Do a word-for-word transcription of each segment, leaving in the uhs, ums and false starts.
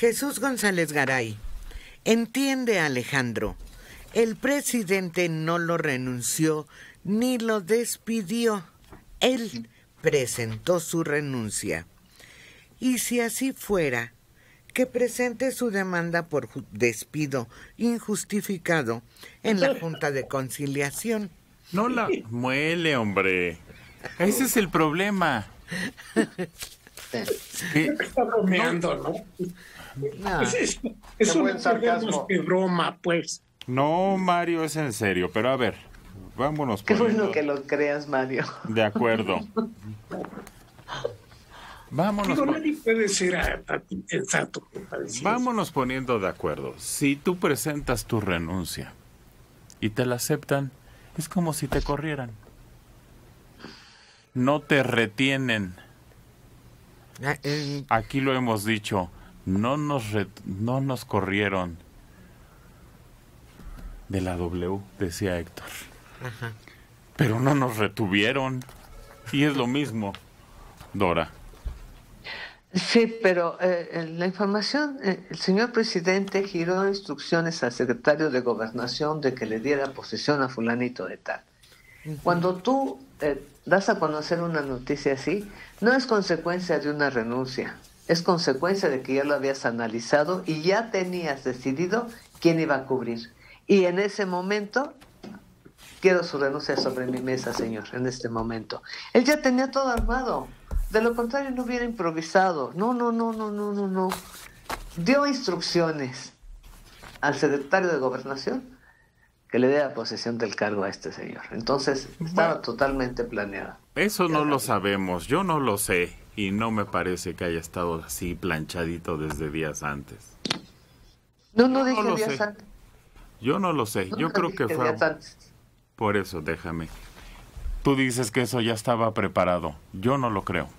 Jesús González Garay. Entiende, Alejandro, el presidente no lo renunció ni lo despidió. Él presentó su renuncia. Y si así fuera, que presente su demanda por despido injustificado en la Junta de Conciliación. No la muele, hombre. Ese es el problema. Que, está bromeando, ¿no? No. Es, es, es un sarcasmo de broma, pues. No, Mario, es en serio. Pero a ver, vámonos. Qué bueno que lo creas, Mario. De acuerdo. Vámonos. Digo, nadie puede ser sensato. Vámonos poniendo de acuerdo. Si tú presentas tu renuncia y te la aceptan, es como si te corrieran. No te retienen. Aquí lo hemos dicho. No nos, re, no nos corrieron de la W, decía Héctor. Ajá. Pero no nos retuvieron. Y es lo mismo, Dora. Sí, pero eh, la información, eh, el señor presidente giró instrucciones al secretario de Gobernación de que le diera posesión a fulanito de tal. Uh-huh. Cuando tú eh, das a conocer una noticia así, no es consecuencia de una renuncia, es consecuencia de que ya lo habías analizado y ya tenías decidido quién iba a cubrir. Y en ese momento, quiero su renuncia sobre mi mesa, señor, en este momento. Él ya tenía todo armado. De lo contrario, no hubiera improvisado. No, no, no, no, no, no, no. Dio instrucciones al secretario de Gobernación que le dé la posesión del cargo a este señor. Entonces, estaba bueno, totalmente planeado. Eso no lo sabemos. Yo no lo sé. Y no me parece que haya estado así planchadito desde días antes. No, no dije no días sé. antes. Yo no lo sé. No, Yo no creo que fue... Antes. Por eso, déjame. Tú dices que eso ya estaba preparado. Yo no lo creo.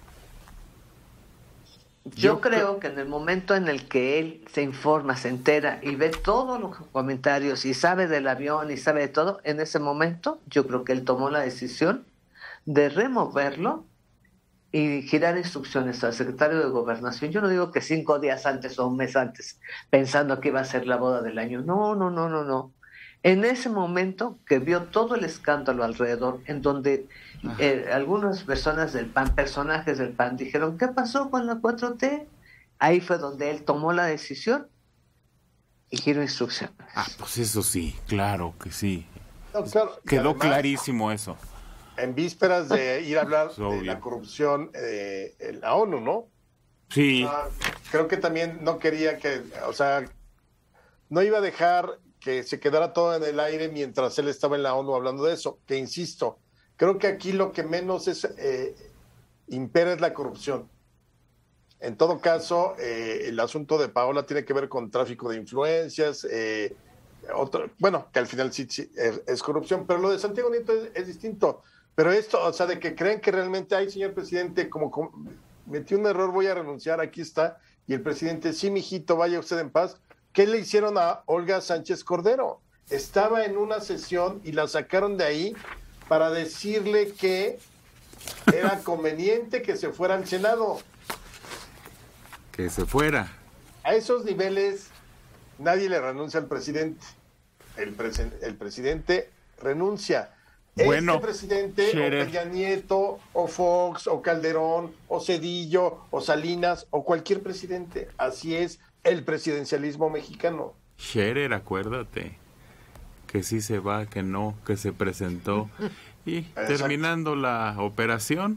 Yo, Yo creo que en el momento en el que él se informa, se entera y ve todos los comentarios y sabe del avión y sabe de todo, en ese momento yo creo que él tomó la decisión de removerlo y girar instrucciones al secretario de Gobernación. Yo no digo que cinco días antes o un mes antes, pensando que iba a ser la boda del año. No, no, no, no, no. En ese momento que vio todo el escándalo alrededor, en donde eh, algunas personas del P A N, personajes del P A N, dijeron, ¿qué pasó con la cuatro T? Ahí fue donde él tomó la decisión y giró instrucciones. Ah, pues eso sí, claro que sí. No, claro. Quedó además, clarísimo eso. En vísperas de ir a hablar de la corrupción eh, en la ONU, ¿no? Sí. Ah, creo que también no quería que, o sea, no iba a dejar que se quedara todo en el aire mientras él estaba en la ONU hablando de eso, que insisto, creo que aquí lo que menos es eh, impera es la corrupción. En todo caso, eh, el asunto de Paola tiene que ver con tráfico de influencias, eh, otro, bueno, que al final sí, sí es, es corrupción, pero lo de Santiago Nieto es, es distinto. Pero esto, o sea, de que creen que realmente, ay, señor presidente, como, como metí un error, voy a renunciar, aquí está, y el presidente, sí, mijito, vaya usted en paz. ¿Qué le hicieron a Olga Sánchez Cordero? Estaba en una sesión y la sacaron de ahí para decirle que era conveniente que se fuera al Senado. Que se fuera. A esos niveles nadie le renuncia al presidente. El, presen- el presidente renuncia. Bueno, este presidente, Scherer, o Peña Nieto, o Fox, o Calderón, o Zedillo, o Salinas, o cualquier presidente, así es el presidencialismo mexicano. Scherer, acuérdate, que sí se va, que no, que se presentó. Y exacto, terminando la operación,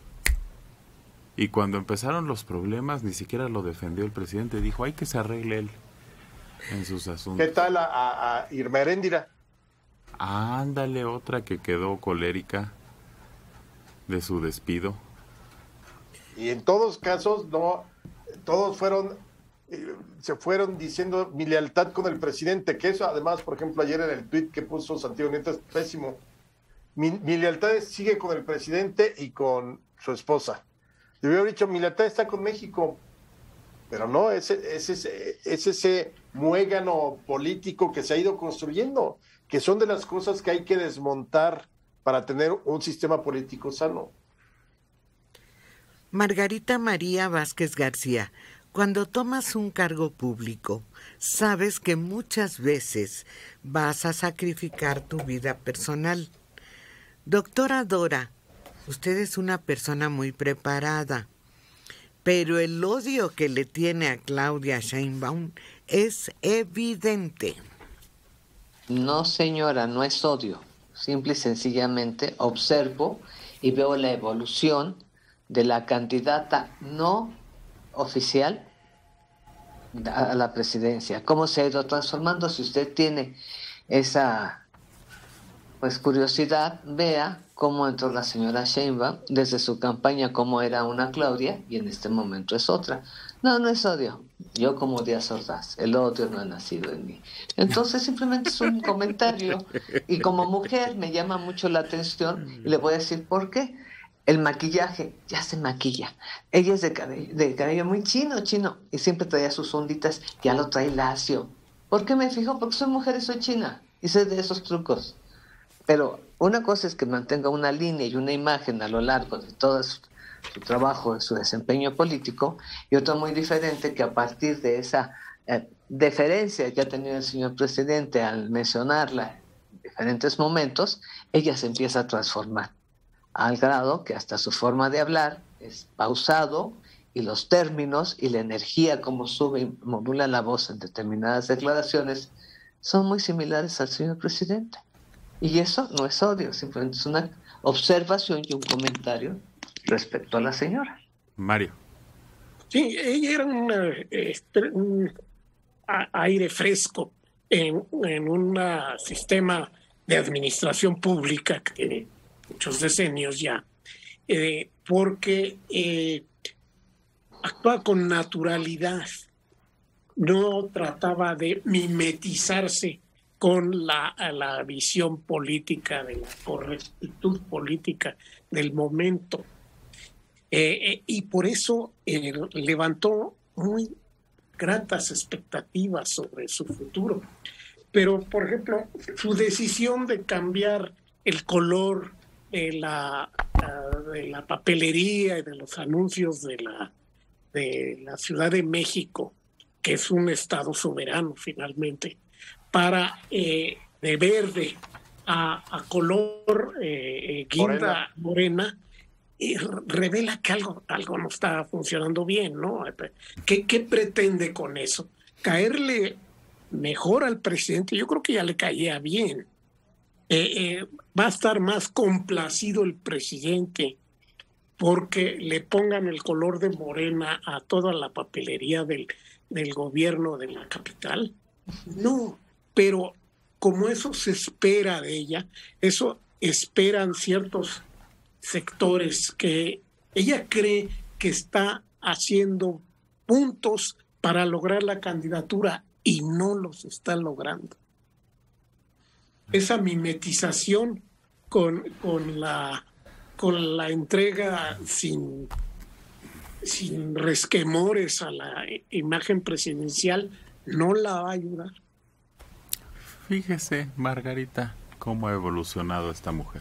y cuando empezaron los problemas, ni siquiera lo defendió el presidente, dijo, hay que se arregle él en sus asuntos. ¿Qué tal a, a, a Irma Heréndira? Ándale, otra que quedó colérica de su despido. Y en todos casos, no, todos fueron, eh, se fueron diciendo mi lealtad con el presidente, que eso además, por ejemplo, ayer en el tuit que puso Santiago Nieto es pésimo. Mi, mi lealtad sigue con el presidente y con su esposa. Debió haber dicho, mi lealtad está con México. Pero no, es, es, es, es ese muégano político que se ha ido construyendo, que son de las cosas que hay que desmontar para tener un sistema político sano. Margarita María Vázquez García, Cuando tomas un cargo público, sabes que muchas veces vas a sacrificar tu vida personal. Doctora Dora, usted es una persona muy preparada, pero el odio que le tiene a Claudia Sheinbaum es evidente. No, señora, no es odio. Simple y sencillamente observo y veo la evolución de la candidata no oficial a la presidencia. Cómo se ha ido transformando. Si usted tiene esa pues curiosidad, vea cómo entró la señora Sheinbaum desde su campaña, cómo era una Claudia y en este momento es otra. No, no es odio. Yo como Díaz Ordaz, el odio no ha nacido en mí. Entonces simplemente es un comentario y como mujer me llama mucho la atención y le voy a decir por qué. El maquillaje, ya se maquilla. Ella es de cabello, de cabello muy chino, chino, y siempre traía sus onditas, ya lo trae lacio. ¿Por qué me fijo? Porque soy mujer y soy china y sé de esos trucos. Pero una cosa es que mantenga una línea y una imagen a lo largo de todo su, su trabajo, de su desempeño político, y otra muy diferente que a partir de esa eh, deferencia que ha tenido el señor presidente al mencionarla en diferentes momentos, ella se empieza a transformar, al grado que hasta su forma de hablar es pausado y los términos y la energía como sube y modula la voz en determinadas declaraciones son muy similares al señor presidente. Y eso no es odio, simplemente es una observación y un comentario respecto a la señora. Mario. Sí, ella era una, este, un aire fresco en, en un sistema de administración pública que tiene muchos decenios ya, eh, porque eh, actuaba con naturalidad, no trataba de mimetizarse con la, la visión política, de la correctitud política del momento. Eh, eh, y por eso eh, levantó muy gratas expectativas sobre su futuro. Pero, por ejemplo, su decisión de cambiar el color de la, de la papelería y de los anuncios de la, de la Ciudad de México, que es un estado soberano finalmente, para eh, de verde a, a color eh, guinda morena, morena y revela que algo, algo no está funcionando bien, ¿no? ¿Qué, qué pretende con eso? Caerle mejor al presidente. Yo creo que ya le caía bien. Eh, eh, va a estar más complacido el presidente porque le pongan el color de morena a toda la papelería del, del gobierno de la capital. No, pero como eso se espera de ella, eso esperan ciertos sectores que ella cree que está haciendo puntos para lograr la candidatura y no los está logrando. Esa mimetización con, con, la, con la entrega sin, sin resquemores a la imagen presidencial no la va a ayudar. Fíjese, Margarita, cómo ha evolucionado esta mujer.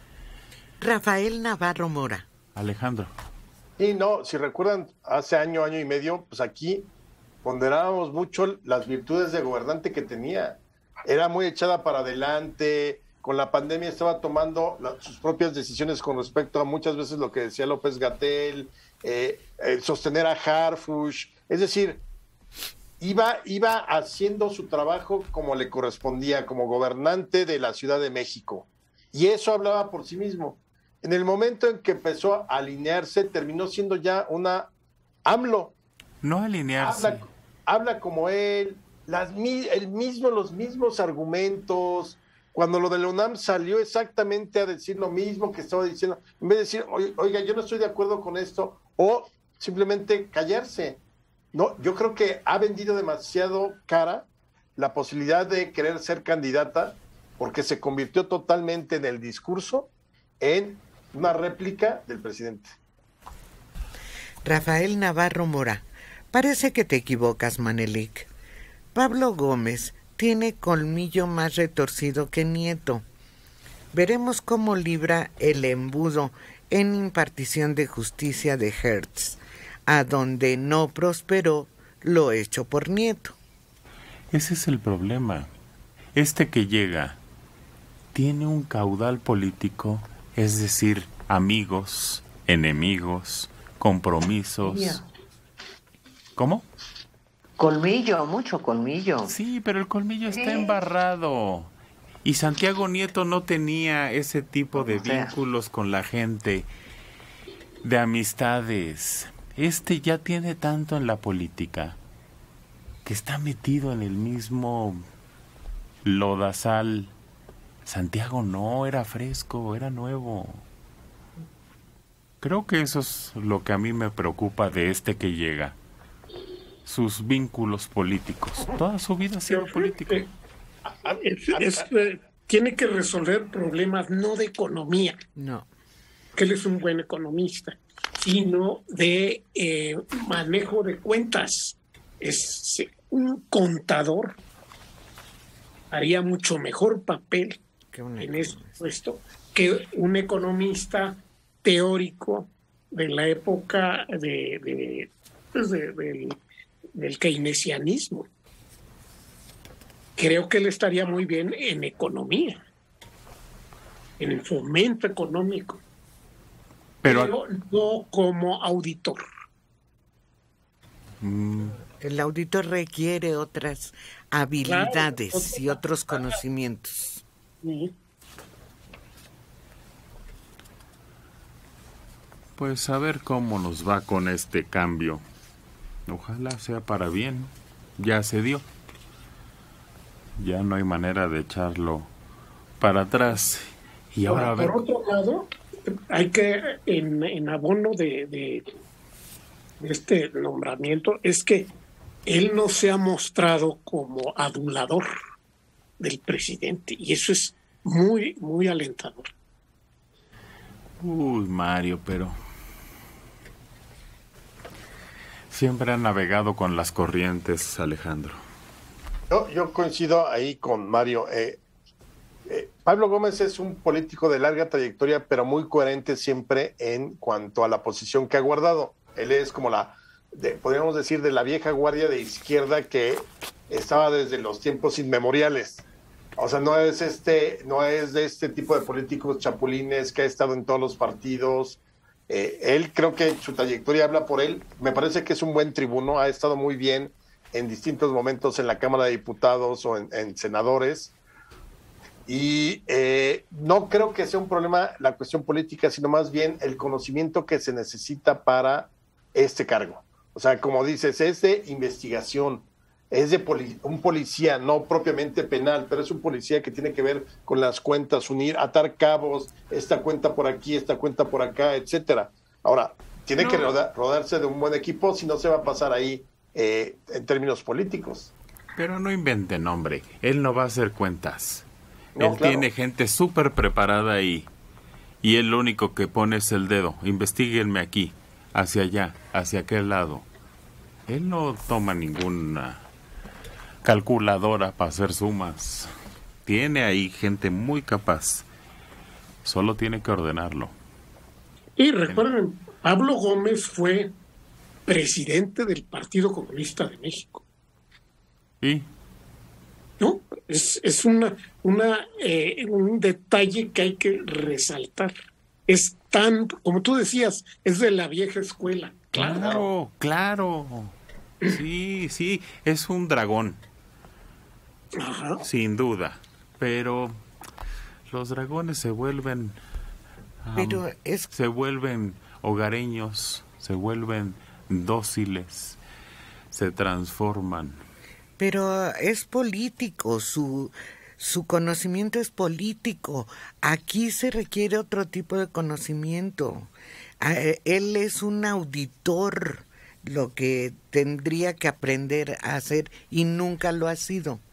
Rafael Navarro Mora. Alejandro. Y no, si recuerdan, hace año, año y medio, pues aquí ponderábamos mucho las virtudes de gobernante que tenía. Era muy echada para adelante, con la pandemia estaba tomando la, sus propias decisiones con respecto a muchas veces lo que decía López-Gatell, eh, eh, sostener a Harfuch, es decir, iba, iba haciendo su trabajo como le correspondía, como gobernante de la Ciudad de México, y eso hablaba por sí mismo. En el momento en que empezó a alinearse, terminó siendo ya una AMLO. No alinearse. Habla, habla como él, las, el mismo, los mismos argumentos. Cuando lo de la UNAM salió exactamente a decir lo mismo que estaba diciendo, en vez de decir, oiga, yo no estoy de acuerdo con esto, o simplemente callarse. No, yo creo que ha vendido demasiado cara la posibilidad de querer ser candidata, porque se convirtió totalmente en el discurso en una réplica del presidente. Rafael Navarro Mora, parece que te equivocas, Manelik. Pablo Gómez tiene colmillo más retorcido que Nieto. Veremos cómo libra el embudo en impartición de justicia de Hertz. a donde no prosperó lo hecho por Nieto. Ese es el problema. Este que llega tiene un caudal político, es decir, amigos, enemigos, compromisos. Yeah. ¿Cómo? Colmillo, mucho colmillo. Sí, pero el colmillo está embarrado. Y Santiago Nieto no tenía ese tipo de vínculos con la gente, de amistades. Este ya tiene tanto en la política que está metido en el mismo lodazal. Santiago no, era fresco, era nuevo. Creo que eso es lo que a mí me preocupa de este que llega. Sus vínculos políticos. Toda su vida ha sido político. Es, es, eh, tiene que resolver problemas no de economía, No. que él es un buen economista, sino de eh, manejo de cuentas. Es eh, un contador. Haría mucho mejor papel en este puesto que un economista teórico de la época de, de, pues de, de del keynesianismo. Creo que él estaría muy bien en economía, en el fomento económico, pero, pero no como auditor. Mm. El auditor requiere otras habilidades claro, y otros conocimientos. Sí. Pues a ver cómo nos va con este cambio. Ojalá sea para bien. Ya se dio. Ya no hay manera de echarlo para atrás. Y ahora, ahora a ver. Por otro lado, hay que, en, en abono de, de, de este nombramiento, es que él no se ha mostrado como adulador del presidente. Y eso es muy, muy alentador. Uy, Mario, pero siempre ha navegado con las corrientes, Alejandro. Yo, yo coincido ahí con Mario. Eh, eh, Pablo Gómez es un político de larga trayectoria, pero muy coherente siempre en cuanto a la posición que ha guardado. Él es como la, de, podríamos decir, de la vieja guardia de izquierda que estaba desde los tiempos inmemoriales. O sea, no es este, no es de este tipo de políticos chapulines que ha estado en todos los partidos. Eh, él, creo que su trayectoria habla por él. Me parece que es un buen tribuno, ha estado muy bien en distintos momentos en la Cámara de Diputados o en, en senadores. Y eh, no creo que sea un problema la cuestión política, sino más bien el conocimiento que se necesita para este cargo. O sea, como dices, es de investigación. Es de poli- un policía, no propiamente penal, pero es un policía que tiene que ver con las cuentas, unir, atar cabos, esta cuenta por aquí, esta cuenta por acá, etcétera. Ahora, tiene no. que roda- rodarse de un buen equipo, si no se va a pasar ahí eh, en términos políticos. Pero no inventen, hombre, él no va a hacer cuentas. No, él claro. tiene gente súper preparada ahí, y él lo único que pone es el dedo. Investíguenme aquí, hacia allá, hacia aquel lado. Él no toma ninguna calculadora para hacer sumas. Tiene ahí gente muy capaz. Solo tiene que ordenarlo. Y recuerden, Pablo Gómez fue presidente del Partido Comunista de México. ¿Y? ¿No? Es, es una, una, eh, un detalle que hay que resaltar. Es tan, como tú decías, es de la vieja escuela. Claro, claro. Sí, sí, es un dragón. Ajá. Sin duda, pero los dragones se vuelven um, pero es... se vuelven hogareños, se vuelven dóciles, se transforman. Pero es político, su su conocimiento es político. Aquí se requiere otro tipo de conocimiento. Él es un auditor, lo que tendría que aprender a hacer y nunca lo ha sido.